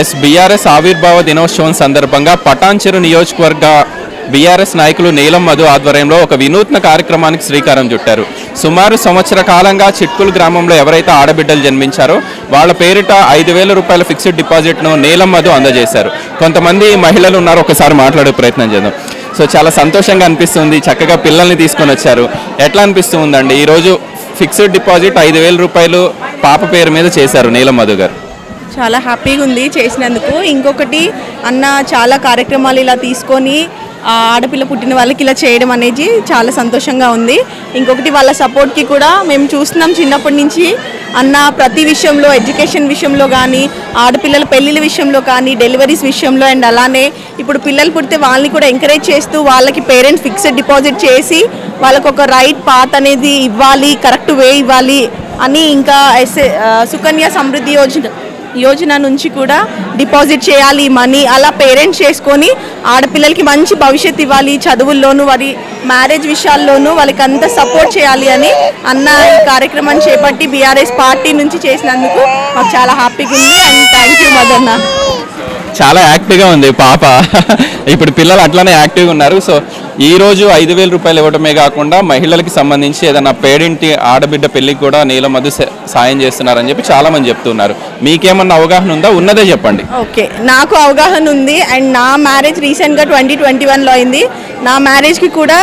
BRS ఆవిర్భావ దినోత్సవం సందర్భంగా పటాన్చెరు నియోజకవర్గ బీఆర్ఎస్ నాయకులు నీలం మధు ఆధ్వర్యంలో ఒక వినూత్న కార్యక్రమానికి శ్రీకారం చుట్టారు. సుమారు సంవత్సర కాలంగా చిట్కుల్ గ్రామంలో ఎవరైతే ఆడబిడ్డలు జన్మించారో వాళ్ళ పేరిట 5,000 రూపాయల ఫిక్స్డ్ డిపాజిట్ను నీలం మధు అందజేశారు. కొంతమంది మహిళలు ఉన్నారు, ఒకసారి మాట్లాడే ప్రయత్నం చేద్దాం. సో చాలా సంతోషంగా అనిపిస్తుంది, చక్కగా పిల్లల్ని తీసుకొని వచ్చారు. ఎట్లా అనిపిస్తుందండి ఈరోజు ఫిక్స్డ్ డిపాజిట్ 5,000 రూపాయలు పాప పేరు మీద చేశారు నీలం మధు గారు? చాలా హ్యాపీగా ఉంది చేసినందుకు. ఇంకొకటి అన్న చాలా కార్యక్రమాలు ఇలా తీసుకొని ఆడపిల్ల పుట్టిన వాళ్ళకి ఇలా చేయడం అనేది చాలా సంతోషంగా ఉంది. ఇంకొకటి వాళ్ళ సపోర్ట్కి కూడా మేము చూస్తున్నాం చిన్నప్పటి నుంచి అన్న ప్రతి విషయంలో, ఎడ్యుకేషన్ విషయంలో కానీ, ఆడపిల్లల పెళ్ళిళ్ళ విషయంలో కానీ, డెలివరీస్ విషయంలో, అండ్ అలానే ఇప్పుడు పిల్లలు పుడితే వాళ్ళని కూడా ఎంకరేజ్ చేస్తూ వాళ్ళకి పేరెంట్స్ ఫిక్స్డ్ డిపాజిట్ చేసి వాళ్ళకు ఒక రైట్ పాత్ అనేది ఇవ్వాలి, కరెక్ట్ వే ఇవ్వాలి అని, ఇంకా సుకన్య సమృద్ధి యోజన నుంచి కూడా డిపాజిట్ చేయాలి మనీ, అలా పేరెంట్స్ చేసుకొని ఆడపిల్లలకి మంచి భవిష్యత్తు ఇవ్వాలి, చదువుల్లోనూ వారి మ్యారేజ్ విషయాల్లోనూ వాళ్ళకి అంతా సపోర్ట్ చేయాలి అని అన్న ఈ కార్యక్రమాన్ని చేపట్టి బీఆర్ఎస్ పార్టీ నుంచి చేసినందుకు మాకు చాలా హ్యాపీగా ఉంది. And thank you Madanna. చాలా యాక్టివ్గా ఉంది పాప. ఇప్పుడు పిల్లలు అట్లానే యాక్టివ్గా ఉన్నారు. సో ఈరోజు 5,000 రూపాయలు ఇవ్వడమే కాకుండా మహిళలకి సంబంధించి ఏదైనా పేడింటి ఆడబిడ్డ పెళ్ళికి కూడా నీలం మధు సాయం చేస్తున్నారని చెప్పి చాలామంది చెప్తున్నారు. మీకేమన్నా అవగాహన ఉందా? ఉన్నదే చెప్పండి. ఓకే, నాకు అవగాహన ఉంది. అండ్ నా మ్యారేజ్ రీసెంట్గా 2021లో అయింది. నా మ్యారేజ్కి కూడా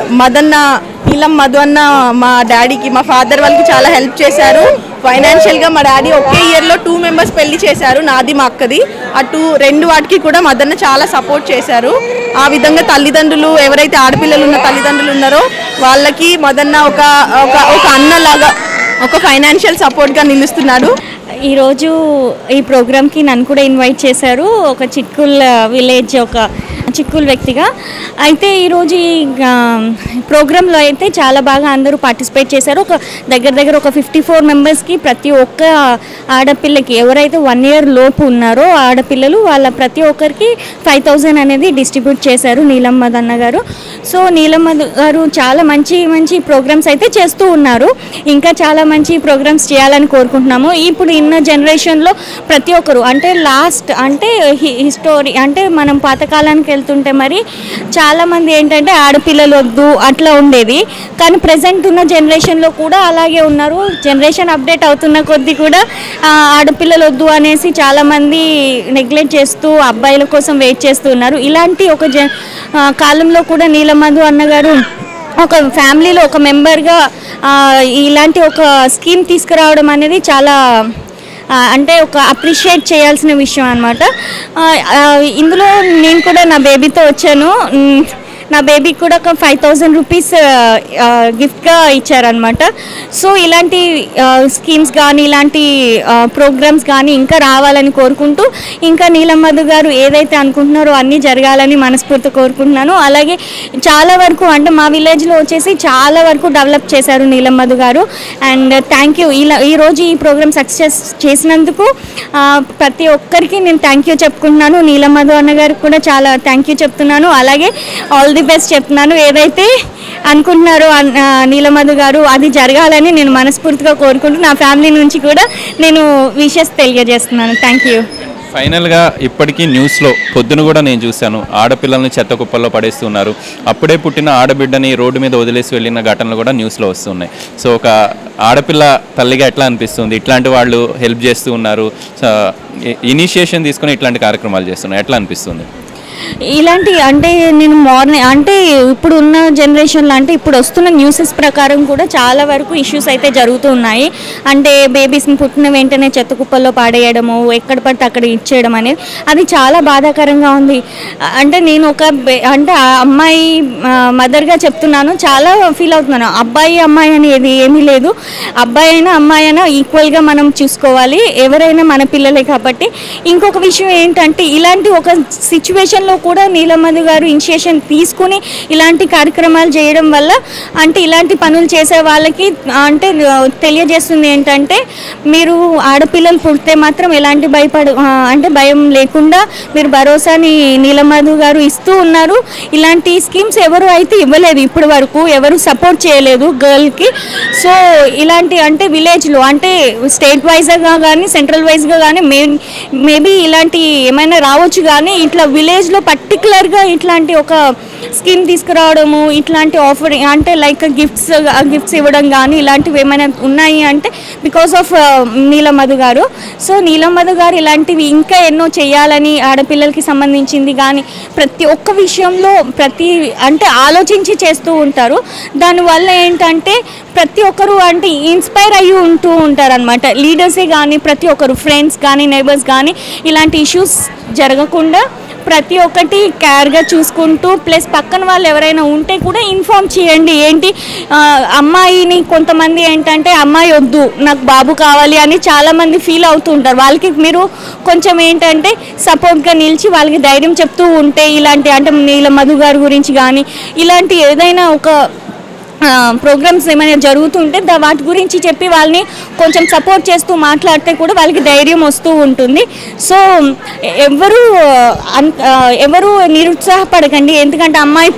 నీలం మధు అన్న మా డాడీకి, మా ఫాదర్ వాళ్ళకి చాలా హెల్ప్ చేశారు ఫైనాన్షియల్గా. మా డాడీ ఒకే ఇయర్లో 2 మెంబర్స్ పెళ్లి చేశారు, నాది మా అక్కది. రెండు వాటికి కూడా మదన్న చాలా సపోర్ట్ చేశారు. ఆ విధంగా తల్లిదండ్రులు ఎవరైతే ఆడపిల్లలు ఉన్న తల్లిదండ్రులు ఉన్నారో వాళ్ళకి మదన్న ఒక అన్నలాగా ఒక ఫైనాన్షియల్ సపోర్ట్గా నిలుస్తున్నాడు. ఈరోజు ఈ ప్రోగ్రామ్కి నన్ను కూడా ఇన్వైట్ చేశారు, ఒక చిట్కుల్ విలేజ్ ఒక చిట్కుల్ వ్యక్తిగా. అయితే ఈరోజు ఈ ప్రోగ్రాంలో అయితే చాలా బాగా అందరూ పార్టిసిపేట్ చేశారు. ఒక దగ్గర ఒక 54 మెంబర్స్కి ప్రతి ఒక్క ఆడపిల్లకి ఎవరైతే 1 ఇయర్ లోపు ఉన్నారో ఆడపిల్లలు వాళ్ళ ప్రతి ఒక్కరికి 5,000 అనేది డిస్ట్రిబ్యూట్ చేశారు నీలం మధు అన్న గారు. సో నీలం మధు గారు చాలా మంచి ప్రోగ్రామ్స్ అయితే చేస్తూ ఉన్నారు. ఇంకా చాలా మంచి ప్రోగ్రామ్స్ చేయాలని కోరుకుంటున్నాము. ఇప్పుడు ఇన్న జనరేషన్లో ప్రతి ఒక్కరు అంటే హిస్టరీ అంటే మనం పాతకాలానికి వెళ్తుంటే మరి చాలామంది ఏంటంటే ఆడపిల్లలు వద్దు అట్లా ఉండేది. కానీ ప్రజెంట్ ఉన్న జనరేషన్లో కూడా అలాగే ఉన్నారు. జనరేషన్ అప్డేట్ అవుతున్న కొద్దీ కూడా ఆడపిల్లలు వద్దు అనేసి చాలామంది నెగ్లెక్ట్ చేస్తూ అబ్బాయిల కోసం వెయిట్ చేస్తూ ఉన్నారు. ఇలాంటి ఒక కాలంలో కూడా నీలం మధు అన్నగారు ఒక ఫ్యామిలీలో ఒక మెంబర్గా ఇలాంటి ఒక స్కీమ్ తీసుకురావడం అనేది చాలా అంటే ఒక అప్రిషియేట్ చేయాల్సిన విషయం అన్నమాట. ఇందులో నేను కూడా నా బేబీతో వచ్చాను. నా బేబీకి కూడా ఒక 5,000 రూపీస్ గిఫ్ట్గా ఇచ్చారనమాట. సో ఇలాంటి స్కీమ్స్ కానీ ఇలాంటి ప్రోగ్రామ్స్ కానీ ఇంకా రావాలని కోరుకుంటూ, ఇంకా నీలం మధు గారు ఏదైతే అనుకుంటున్నారో అన్నీ జరగాలని మనస్ఫూర్తి కోరుకుంటున్నాను. అలాగే చాలా వరకు అంటే మా విలేజ్లో వచ్చేసి చాలా వరకు డెవలప్ చేశారు నీలం మధు గారు. And thank you. ఈరోజు ఈ ప్రోగ్రామ్ సక్సెస్ చేసినందుకు ప్రతి ఒక్కరికి నేను థ్యాంక్ యూ చెప్పుకుంటున్నాను. నీలం మధు అన్న గారికి కూడా చాలా థ్యాంక్ యూ చెప్తున్నాను. అలాగే ఆల్ ది బెస్ట్ చెప్తున్నాను. ఏదైతే అనుకుంటున్నారో నీలం మధు గారు అది జరగాలని నేను మనస్ఫూర్తిగా కోరుకుంటూ నా ఫ్యామిలీ నుంచి కూడా నేను విషెస్ తెలియజేస్తున్నాను. Thank you. ఫైనల్గా ఇప్పటికీ న్యూస్లో పొద్దున కూడా నేను చూశాను, ఆడపిల్లల్ని చెత్త కుప్పల్లో పడేస్తున్నారు. అప్పుడే పుట్టిన ఆడబిడ్డని రోడ్డు మీద వదిలేసి వెళ్ళిన ఘటనలు కూడా న్యూస్లో వస్తున్నాయి. సో ఒక ఆడపిల్ల తల్లిగా ఎట్లా అనిపిస్తుంది? ఇట్లాంటి వాళ్ళు హెల్ప్ చేస్తూ ఉన్నారు, ఇనిషియేషన్ తీసుకొని ఇట్లాంటి కార్యక్రమాలు చేస్తున్నారు, ఎట్లా అనిపిస్తుంది? ఇలాంటి అంటే నేను అంటే ఇప్పుడు ఉన్న జనరేషన్లో అంటే ఇప్పుడు వస్తున్న న్యూసెస్ ప్రకారం కూడా చాలా వరకు ఇష్యూస్ అయితే జరుగుతూ ఉన్నాయి. అంటే బేబీస్ని పుట్టిన వెంటనే చెత్త కుప్పల్లో పాడేయడము, ఎక్కడ పడితే అక్కడ ఇచ్చేయడం అనేది అది చాలా బాధాకరంగా ఉంది. అంటే నేను అంటే అమ్మాయి మదర్గా చెప్తున్నాను, చాలా ఫీల్ అవుతున్నాను. అబ్బాయి అమ్మాయి అనేది ఏమీ లేదు, అబ్బాయి అయినా అమ్మాయి అయినా ఈక్వల్గా మనం చూసుకోవాలి, ఎవరైనా మన పిల్లలే కాబట్టి. ఇంకొక విషయం ఏంటంటే ఇలాంటి ఒక సిచ్యువేషన్ విషయంలో కూడా నీలమధు గారు ఇనిషియేషన్ తీసుకుని ఇలాంటి కార్యక్రమాలు చేయడం వల్ల అంటే ఇలాంటి పనులు చేసే వాళ్ళకి అంటే తెలియజేస్తుంది ఏంటంటే మీరు ఆడపిల్లలు పుడితే మాత్రం ఎలాంటి అంటే భయం లేకుండా మీరు భరోసాని నీలమధు గారు ఇస్తూ ఉన్నారు. ఇలాంటి స్కీమ్స్ ఎవరు అయితే ఇవ్వలేదు ఇప్పటి వరకు, ఎవరు సపోర్ట్ చేయలేదు గర్ల్కి. సో ఇలాంటి అంటే విలేజ్లో అంటే స్టేట్ వైజ్గా కానీ సెంట్రల్ వైజ్గా కానీ మేబీ ఇలాంటి ఏమైనా రావచ్చు, కానీ ఇట్లా విలేజ్లో పర్టికులర్గా ఇట్లాంటి ఒక స్కీమ్ తీసుకురావడము, ఇట్లాంటి ఆఫర్ అంటే లైక్ గిఫ్ట్స్ ఇవ్వడం కానీ ఇలాంటివి ఏమైనా ఉన్నాయి అంటే బికాస్ ఆఫ్ నీలమధు గారు. సో నీలమధు గారు ఇలాంటివి ఇంకా ఎన్నో చేయాలని ఆడపిల్లలకి సంబంధించింది కానీ ప్రతి ఒక్క విషయంలో అంటే ఆలోచించి చేస్తూ ఉంటారు. దానివల్ల ఏంటంటే ప్రతి ఒక్కరు అంటే ఇన్స్పైర్ అయ్యి ఉంటూ ఉంటారు అనమాట. లీడర్సే కానీ ప్రతి ఒక్కరు ఫ్రెండ్స్ కానీ నైబర్స్ కానీ ఇలాంటి ఇష్యూస్ జరగకుండా ప్రతి ఒక్కటి కేర్గా చూసుకుంటూ ప్లస్ పక్కన వాళ్ళు ఎవరైనా ఉంటే కూడా ఇన్ఫామ్ చేయండి. ఏంటి అమ్మాయిని కొంతమంది ఏంటంటే అమ్మాయి వద్దు నాకు బాబు కావాలి అని చాలామంది ఫీల్ అవుతూ ఉంటారు. వాళ్ళకి మీరు కొంచెం ఏంటంటే సపోర్ట్గా నిలిచి వాళ్ళకి ధైర్యం చెప్తూ ఉంటే ఇలాంటి అంటే నీలమధు గారి గురించి కానీ ఇలాంటి ఏదైనా ఒక ప్రోగ్రామ్స్ ఏమైనా జరుగుతుంటే వాటి గురించి చెప్పి వాళ్ళని కొంచెం సపోర్ట్ చేస్తూ మాట్లాడితే కూడా వాళ్ళకి ధైర్యం వస్తూ ఉంటుంది. సో ఎవరు నిరుత్సాహపడకండి, ఎందుకంటే అమ్మాయి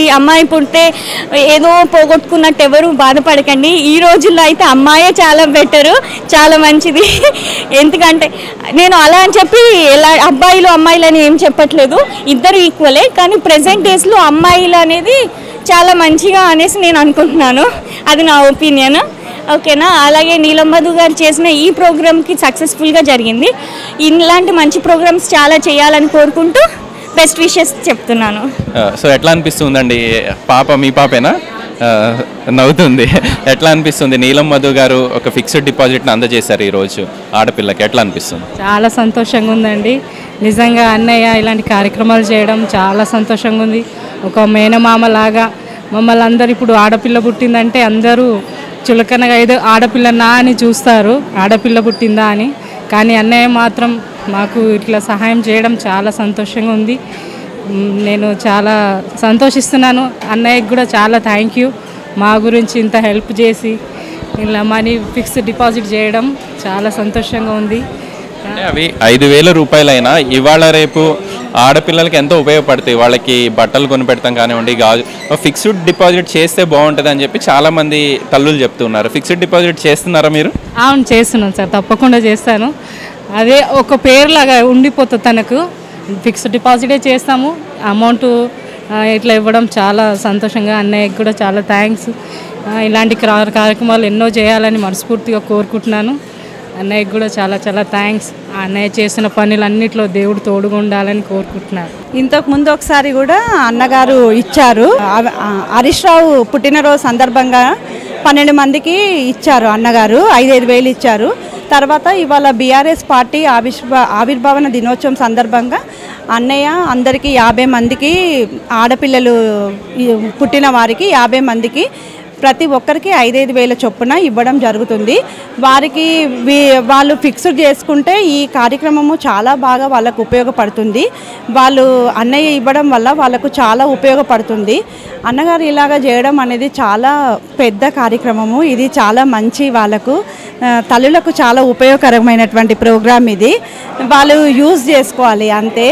పుడితే ఏదో పోగొట్టుకున్నట్టు ఎవరు బాధపడకండి. ఈ రోజుల్లో అయితే అమ్మాయే చాలా బెటరు, చాలా మంచిది. ఎందుకంటే నేను అలా అని చెప్పి అమ్మాయిలు అని ఏం చెప్పట్లేదు, ఇద్దరు ఈక్వలే. కానీ ప్రెసెంట్ డేస్లో అమ్మాయిలు అనేది చాలా మంచిగా అనేసి నేను అనుకుంటున్నాను, అది నా ఒపీనియన్. ఓకేనా? అలాగే నీలమధు గారు చేసిన ఈ ప్రోగ్రామ్కి సక్సెస్ఫుల్గా జరిగింది. ఇలాంటి మంచి ప్రోగ్రామ్స్ చాలా చేయాలని కోరుకుంటూ బెస్ట్ విషెస్ చెప్తున్నాను. సో ఎట్లా అనిపిస్తుందండి? మీ పాపేనా? నవ్వుతుంది. ఎట్లా అనిపిస్తుంది? నీలమధు గారు ఒక ఫిక్స్డ్ డిపాజిట్ని అందజేశారు ఈరోజు ఆడపిల్లకి, ఎట్లా అనిపిస్తుంది? చాలా సంతోషంగా ఉందండి. నిజంగా అన్నయ్య ఇలాంటి కార్యక్రమాలు చేయడం చాలా సంతోషంగా ఉంది. ఒక మేనమామలాగా మమ్మల్ని అందరు ఇప్పుడు ఆడపిల్ల పుట్టిందంటే అందరూ చులకనగా ఏదో ఆడపిల్లనా అని చూస్తారు, ఆడపిల్ల పుట్టిందా అని. కానీ అన్నయ్య మాత్రం మాకు ఇట్లా సహాయం చేయడం చాలా సంతోషంగా ఉంది. నేను చాలా సంతోషిస్తున్నాను. అన్నయ్యకి కూడా చాలా థ్యాంక్ యూ. మా గురించి ఇంత హెల్ప్ చేసి ఇలా మనీ ఫిక్స్డ్ డిపాజిట్ చేయడం చాలా సంతోషంగా ఉంది. అవి 5,000 రూపాయలైనా ఇవాళ రేపు ఆడపిల్లలకి ఎంతో ఉపయోగపడతాయి. వాళ్ళకి బట్టలు కొనిపెడతాం కానివ్వండి, ఫిక్స్డ్ డిపాజిట్ చేస్తే బాగుంటుంది అని చెప్పి చాలామంది తల్లులు చెప్తున్నారు. ఫిక్స్డ్ డిపాజిట్ చేస్తున్నారా మీరు? అవును, చేస్తున్నాను సార్, తప్పకుండా చేస్తాను. అదే ఒక పేరులాగా ఉండిపోతుంది తనకు. ఫిక్స్డ్ డిపాజిటే చేస్తాము. అమౌంట్ ఇట్లా ఇవ్వడం చాలా సంతోషంగా, అన్నయ్యకి కూడా చాలా థ్యాంక్స్. ఇలాంటి కార్యక్రమాలు ఎన్నో చేయాలని మనస్ఫూర్తిగా కోరుకుంటున్నాను. అన్నయ్యకి కూడా చాలా చాలా థ్యాంక్స్. అన్నయ్య చేసిన పనులన్నిట్లో దేవుడు తోడుగా ఉండాలని కోరుకుంటున్నాను. ఇంతకుముందు ఒకసారి కూడా అన్నగారు ఇచ్చారు, హరీష్ రావు పుట్టినరోజు సందర్భంగా 12 మందికి ఇచ్చారు అన్నగారు, 5,000 ఇచ్చారు. తర్వాత ఇవాళ బీఆర్ఎస్ పార్టీ ఆవిర్భావన దినోత్సవం సందర్భంగా అన్నయ్య అందరికీ 50 మందికి ఆడపిల్లలు పుట్టిన వారికి 50 మందికి ప్రతి ఒక్కరికి 5,000 చొప్పున ఇవ్వడం జరుగుతుంది. వారికి వాళ్ళు ఫిక్స్డ్ చేసుకుంటే ఈ కార్యక్రమము చాలా బాగా వాళ్ళకు ఉపయోగపడుతుంది. వాళ్ళు అన్నయ్య ఇవ్వడం వల్ల వాళ్ళకు చాలా ఉపయోగపడుతుంది. అన్నగారు ఇలాగ చేయడం అనేది చాలా పెద్ద కార్యక్రమము. ఇది చాలా మంచి వాళ్ళకు తల్లులకు చాలా ఉపయోగకరమైనటువంటి ప్రోగ్రామ్ ఇది. వాళ్ళు యూజ్ చేసుకోవాలి అంతే.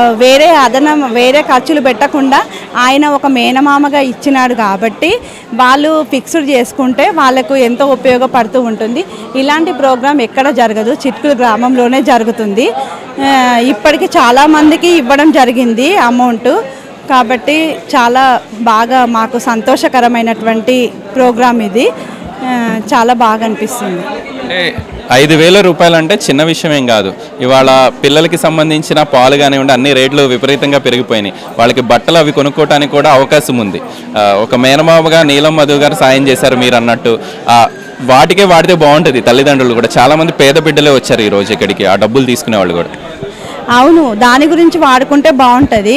వేరే ఖర్చులు పెట్టకుండా ఆయన ఒక మేనమామగా ఇచ్చినాడు కాబట్టి వాళ్ళు ఫిక్స్డ్ చేసుకుంటే వాళ్ళకు ఎంతో ఉపయోగపడుతూ ఉంటుంది. ఇలాంటి ప్రోగ్రాం ఎక్కడ జరగదు, చిట్కుల గ్రామంలోనే జరుగుతుంది. ఇప్పటికి చాలామందికి ఇవ్వడం జరిగింది అమౌంట్. కాబట్టి చాలా బాగా మాకు సంతోషకరమైనటువంటి ప్రోగ్రాం ఇది. చాలా బాగా అనిపిస్తుంది. 5,000 రూపాయలు అంటే చిన్న విషయం ఏం కాదు. ఇవాళ పిల్లలకి సంబంధించిన పాలు కానివ్వండి అన్ని రేట్లు విపరీతంగా పెరిగిపోయినాయి. వాళ్ళకి బట్టలు అవి కొనుక్కోవడానికి కూడా అవకాశం ఉంది. ఒక మేనమామగా నీలమధు గారు సాయం చేశారు మీరు అన్నట్టు. వాటికే వాడితే బాగుంటుంది. తల్లిదండ్రులు కూడా చాలామంది పేద బిడ్డలే వచ్చారు ఈరోజు ఇక్కడికి, ఆ డబ్బులు తీసుకునే వాళ్ళు కూడా. అవును, దాని గురించి వాడుకుంటే బాగుంటుంది.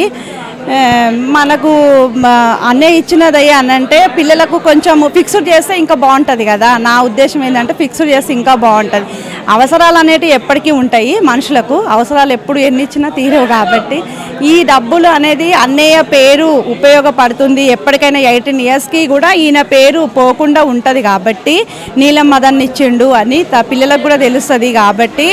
మనకు అన్నయ్య ఇచ్చినది అని అంటే పిల్లలకు కొంచెం ఫిక్స్డ్ చేస్తే ఇంకా బాగుంటుంది కదా. నా ఉద్దేశం ఏంటంటే ఫిక్స్డ్ చేస్తే ఇంకా బాగుంటుంది. అవసరాలు అనేటివి ఎప్పటికీ ఉంటాయి, మనుషులకు అవసరాలు ఎప్పుడు ఎన్ని ఇచ్చినా తీరవు. కాబట్టి ఈ డబ్బులు అనేది అన్నయ్య పేరు ఉపయోగపడుతుంది, ఎప్పటికైనా 18 ఇయర్స్కి కూడా ఈయన పేరు పోకుండా ఉంటుంది. కాబట్టి నీలం మదన్ ఇచ్చిండు అని పిల్లలకు కూడా తెలుస్తుంది. కాబట్టి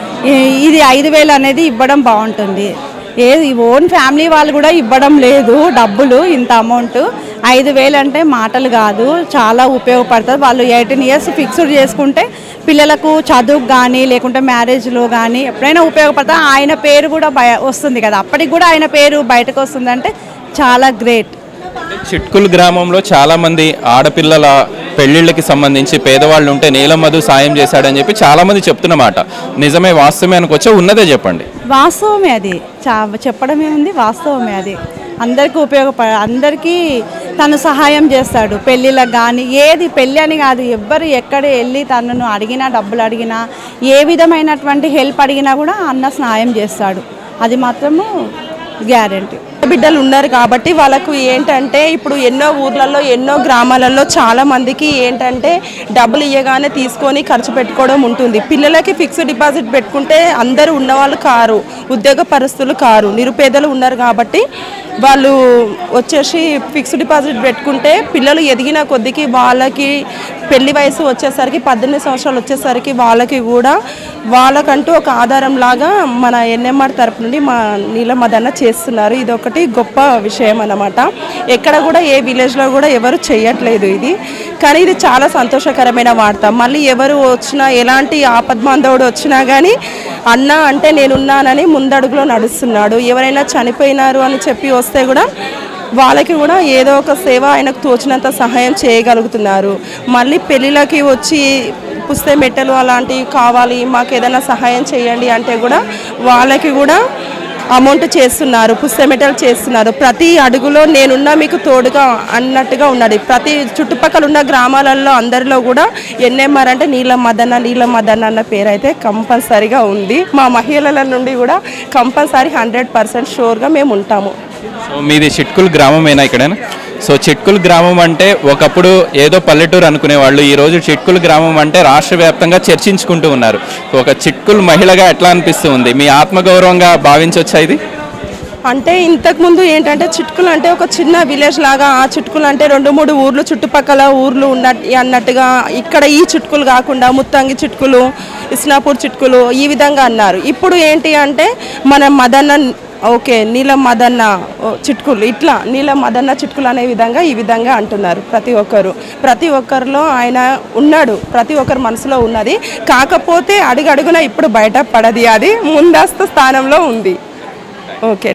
ఇది 5,000 అనేది ఇవ్వడం బాగుంటుంది. ఏది ఓన్ ఫ్యామిలీ వాళ్ళు కూడా ఇవ్వడం లేదు డబ్బులు, ఇంత అమౌంట్ 5,000 అంటే మాటలు కాదు, చాలా ఉపయోగపడుతుంది. వాళ్ళు 18 ఇయర్స్ ఫిక్స్డ్ చేసుకుంటే పిల్లలకు చదువుకు కానీ లేకుంటే మ్యారేజ్లో కానీ ఎప్పుడైనా ఉపయోగపడుతుంది. ఆయన పేరు కూడా వస్తుంది కదా, అప్పటికి కూడా ఆయన పేరు బయటకు వస్తుందంటే చాలా గ్రేట్. చిట్కుల్ గ్రామంలో చాలామంది ఆడపిల్లల పెళ్లిళ్ళకి సంబంధించి పేదవాళ్ళు ఉంటే నీలం మధు సాయం చేశాడని చెప్పి చాలామంది చెప్తున్నమాట. నిజమే, వాస్తవమే అనుకోవచ్చా? ఉన్నదే చెప్పండి. వాస్తవమే, అది చెప్పడమే ఉంది, వాస్తవమే. అది అందరికీ అందరికీ తను సహాయం చేస్తాడు. పెళ్ళిళ్ళకి కానీ ఏది పెళ్ళి అని కాదు, ఎవ్వరు ఎక్కడ వెళ్ళి తనను అడిగినా, డబ్బులు అడిగినా, ఏ విధమైనటువంటి హెల్ప్ అడిగినా కూడా అన్న సహాయం చేస్తాడు. అది మాత్రము గ్యారెంటీ. బిడ్డలు ఉన్నారు కాబట్టి వాళ్ళకు ఏంటంటే ఇప్పుడు ఎన్నో ఊర్లలో ఎన్నో గ్రామాలలో చాలా మందికి ఏంటంటే డబ్బులు ఇవ్వగానే తీసుకొని ఖర్చు పెట్టుకోవడం ఉంటుంది. పిల్లలకి ఫిక్స్డ్ డిపాజిట్ పెట్టుకుంటే అందరూ ఉన్నవాళ్ళు కారు, ఉద్యోగ పరిస్థితులు కారు, నిరుపేదలు ఉన్నారు కాబట్టి వాళ్ళు వచ్చేసి ఫిక్స్డ్ డిపాజిట్ పెట్టుకుంటే పిల్లలు ఎదిగిన కొద్దికి వాళ్ళకి పెళ్లి వయసు వచ్చేసరికి 18 సంవత్సరాలు వచ్చేసరికి వాళ్ళకి కూడా వాళ్ళకంటూ ఒక ఆధారం లాగా మన ఎన్ఎంఆర్ తరపు నుండి మా నీలం మదన్న చేస్తున్నారు. ఇది ఒకటి గొప్ప విషయం అన్నమాట. ఎక్కడ కూడా ఏ విలేజ్లో కూడా ఎవరు చేయట్లేదు ఇది, కానీ ఇది చాలా సంతోషకరమైన వార్త. మళ్ళీ ఎవరు వచ్చినా, ఎలాంటి ఆపద్బాంధవుడు వచ్చినా కానీ అన్న అంటే నేనున్నానని ముందడుగులో నడుస్తున్నాడు. ఎవరైనా చనిపోయినారు అని చెప్పి వస్తే కూడా వాళ్ళకి కూడా ఏదో ఒక సేవ ఆయనకు తోచినంత సహాయం చేయగలుగుతున్నారు. మళ్ళీ పెళ్ళిళ్ళకి వచ్చి పుస్తే మెట్టలు అలాంటివి కావాలి, మాకు ఏదైనా సహాయం చేయండి అంటే కూడా వాళ్ళకి కూడా అమౌంట్ చేస్తున్నారు, పుస్తమెటలు చేస్తున్నారు. ప్రతి అడుగులో నేనున్నా మీకు తోడుగా అన్నట్టుగా ఉన్నాడు. ప్రతి చుట్టుపక్కల ఉన్న గ్రామాలలో అందరిలో కూడా ఎన్ఎంఆర్ అంటే నీలం మదన్న అన్న పేరు అయితే కంపల్సరీగా ఉంది. మా మహిళల నుండి కూడా కంపల్సరీ 100% షూర్గా మేము ఉంటాము. సో మీది చిట్కుల్ గ్రామమేనా ఇక్కడైనా? సో చిట్కుల్ గ్రామం అంటే ఒకప్పుడు ఏదో పల్లెటూరు అనుకునేవాళ్ళు, ఈరోజు చిట్కుల్ గ్రామం అంటే రాష్ట్ర వ్యాప్తంగా చర్చించుకుంటూ ఉన్నారు. ఒక చిట్కుల్ మహిళగా ఎట్లా అనిపిస్తుంది? మీ ఆత్మగౌరవంగా భావించవచ్చా ఇది? అంటే ఇంతకుముందు ఏంటంటే చిట్కులు అంటే ఒక చిన్న విలేజ్ లాగా, ఆ చిట్కులు అంటే 2-3 ఊర్లు చుట్టుపక్కల ఊర్లు అన్నట్టుగా, ఇక్కడ ఈ చిట్కులు కాకుండా ముత్తంగి చిట్కులు, ఇస్నాపూర్ చిట్కులు ఈ విధంగా అన్నారు. ఇప్పుడు ఏంటి అంటే మన మదన్న ఓకే నీలం మదన్న చిట్కులు, ఇట్లా నీలం మదన్న చిట్కులు అనే విధంగా ఈ విధంగా అంటున్నారు ప్రతి ఒక్కరిలో ఆయన ఉన్నాడు, ప్రతి ఒక్కరి మనసులో ఉన్నది. కాకపోతే అడుగడుగున ఇప్పుడు బయట పడది, అది ముందస్తు స్థానంలో ఉంది. ఓకే.